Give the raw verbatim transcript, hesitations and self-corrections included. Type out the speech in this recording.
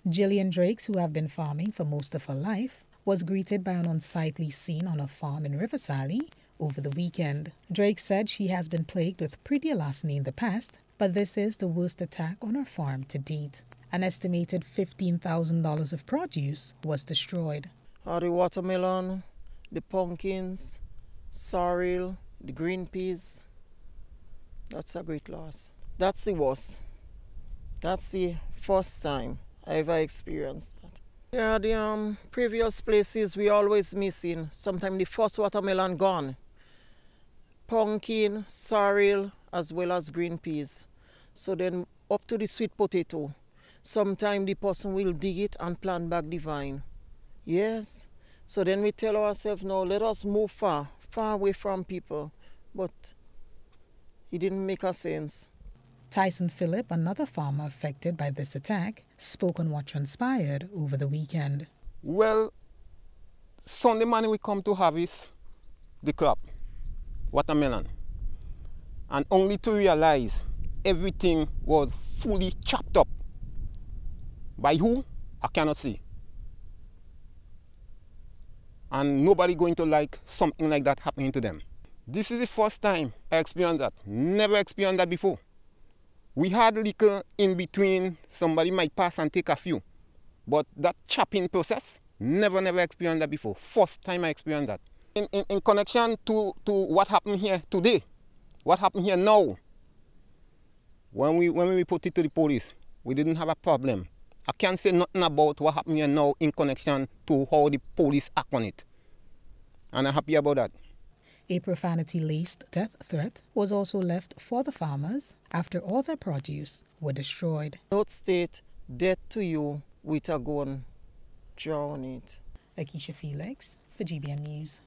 Jillian Drakes, who have been farming for most of her life, was greeted by an unsightly scene on her farm in River Sallee over the weekend. Drake said she has been plagued with pretty larceny in the past, but this is the worst attack on her farm to date. An estimated fifteen thousand dollars of produce was destroyed. Uh, the watermelon, the pumpkins, sorrel, the green peas. That's a great loss. That's the worst. That's the first time I ever experienced that. Yeah, the um, previous places we always missing. Sometimes the first watermelon gone. Pumpkin, sorrel, as well as green peas. So then up to the sweet potato. Sometimes the person will dig it and plant back the vine. Yes. So then we tell ourselves, no, let us move far, far away from people. But it didn't make a sense. Tyson Phillip, another farmer affected by this attack, spoke on what transpired over the weekend. Well, Sunday morning we come to harvest the crop, watermelon, and only to realize everything was fully chopped up. By who? I cannot see. And nobody going to like something like that happening to them. This is the first time I experienced that. Never experienced that before. We had liquor in between, somebody might pass and take a few. But that chopping process, never, never experienced that before. First time I experienced that. In, in, in connection to, to what happened here today, what happened here now, when we, when we put it to the police, we didn't have a problem. I can't say nothing about what happened here now in connection to how the police act on it. And I'm happy about that. A profanity-laced death threat was also left for the farmers after all their produce were destroyed. Note state, death to you with a gun, draw on it. Akeisha Felix for G B N News.